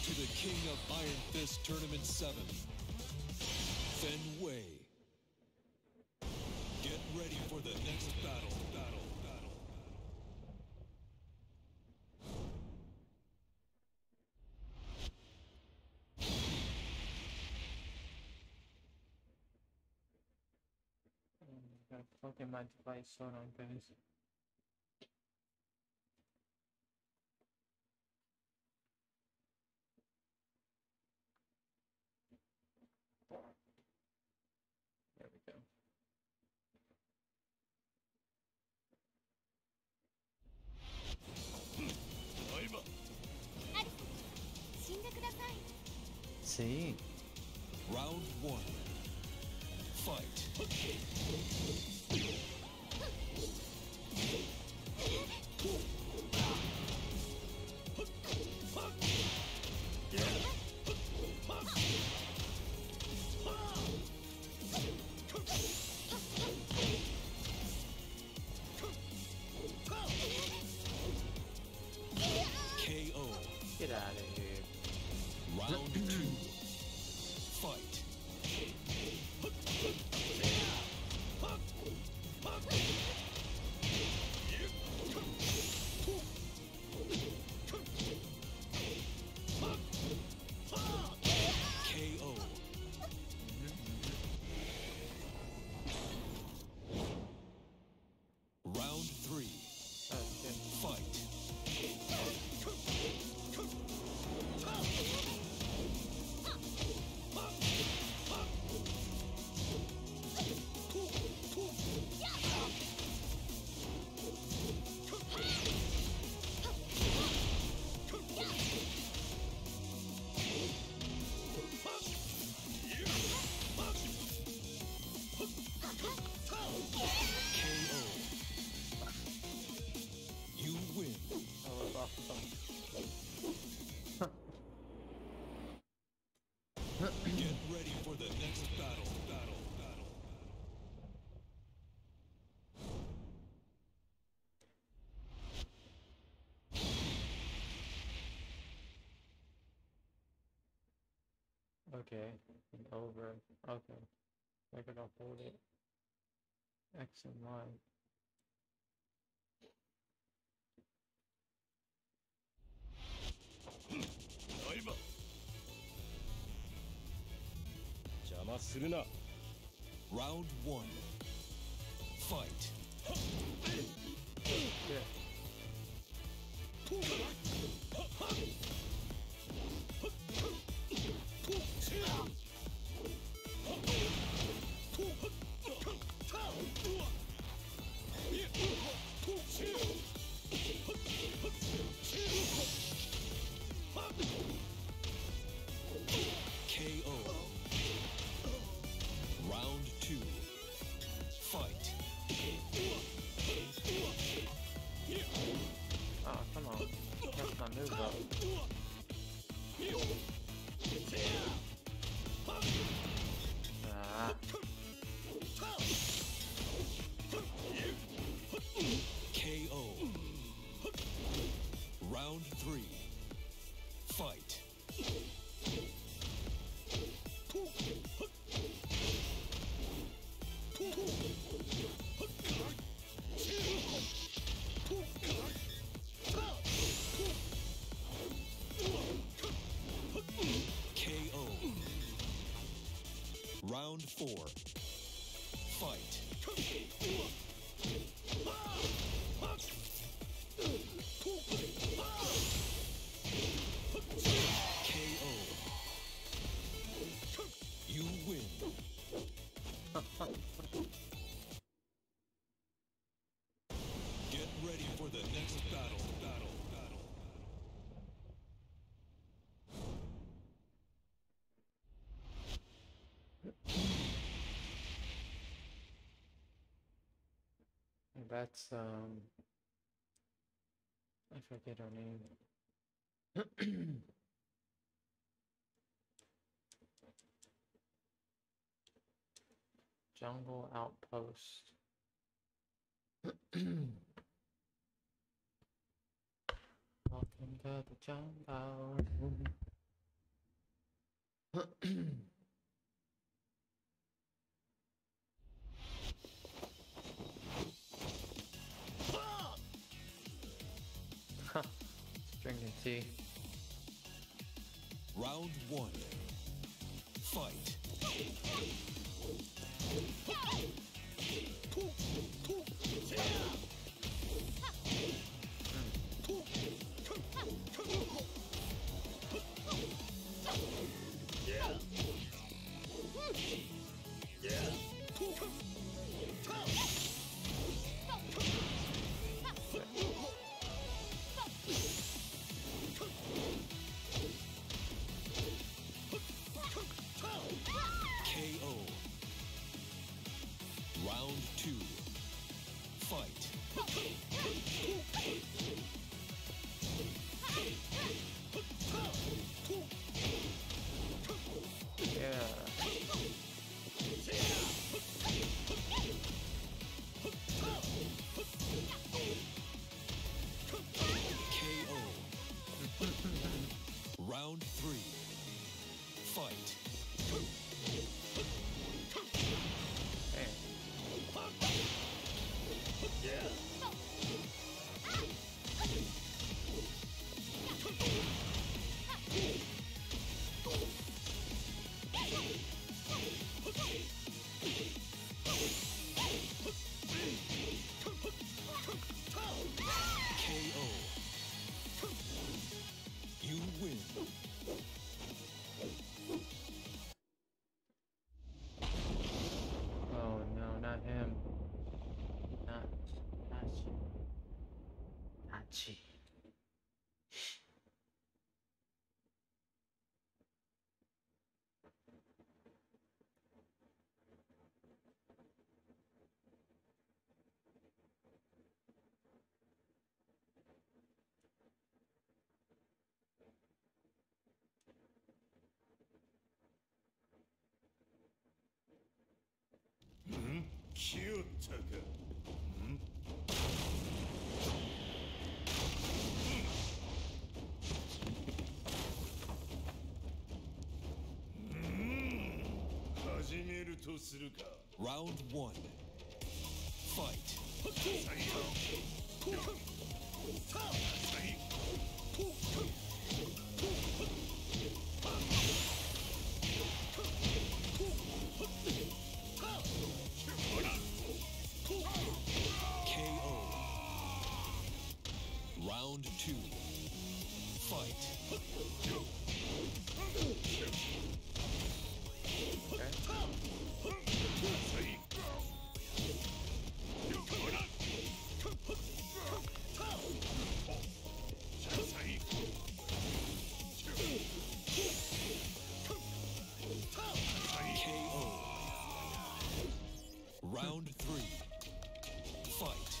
to the King of Iron Fist Tournament 7, Fen Wei. Get ready for the next battle. Gotta plug in my device, hold on guys. There we go. See? Round 1. Fight. KO. Get out of here. Round 2. Fight. KO. Round 3. Oh shit. Fight. KO. You win. That was awesome. Get ready for the next battle. Okay, over. Okay. I could hold it. X and Y. Round 1. Fight. Yeah. KO. Round 2. Fight. Oh, come on. That's my move though. Ah. KO. Round 3. Fight. KO. Round 4. Fight. KO. You win. Get ready for the next battle. That's I forget her name. Jungle Outpost. Welcome to the jungle. Drinking tea. Round one. Fight. KO. Round two. Fight. Yeah. KO. Round three. Fight. Hey. KO. You win. Oh no, not him. Not Hachi. Hachi. Round one. Fight. KO. Round two. Fight. KO. Round three. Fight.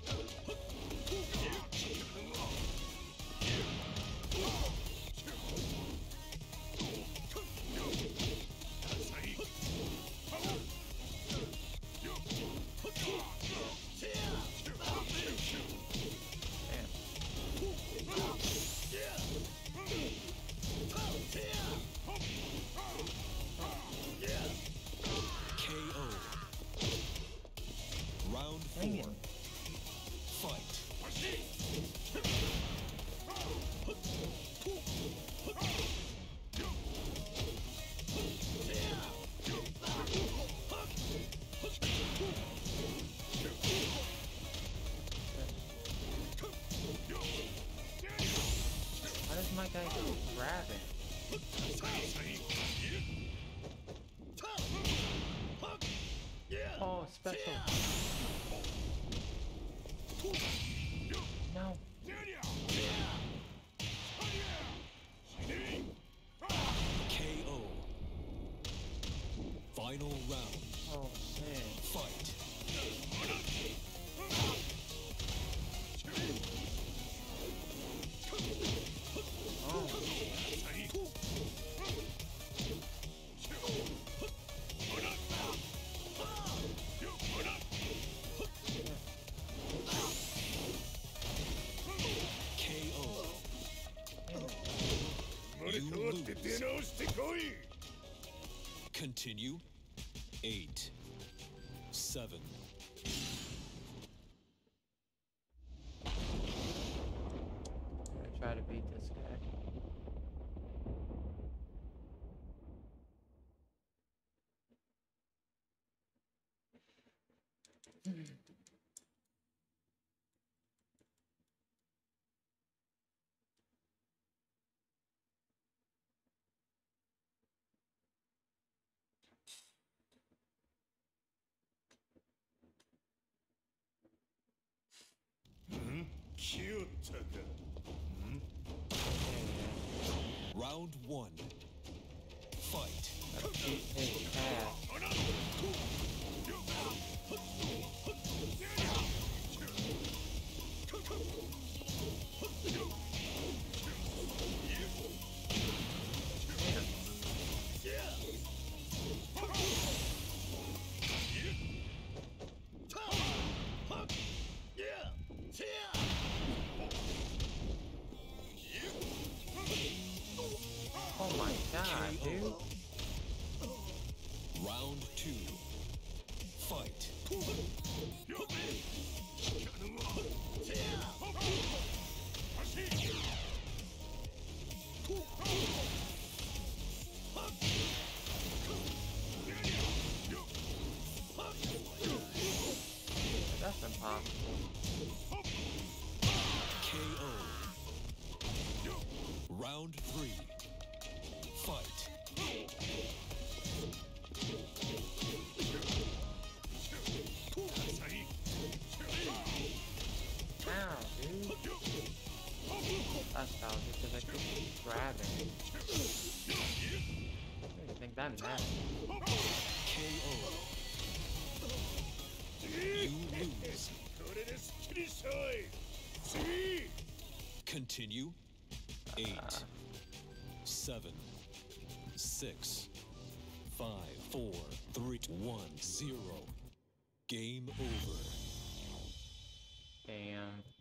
KO. Round Dang four. it. Fight. How does my guy grab it? Oh, special. No. KO. Final round. Oh, man. Fight. Oh. KO. You lose. Continue. 8, 7. I'm gonna try to beat this guy. Round 1. Fight. Gotta beat his ass. Oh my god, dude. Round 2. Fight. That's impossible. KO. Round 3. Fight. Ow, dude. That's how because I keep grabbing. I don't think that matters. KO. You lose. Continue. 8, 7, 6, 5, 4, 3, 1, 0. Game over. Damn.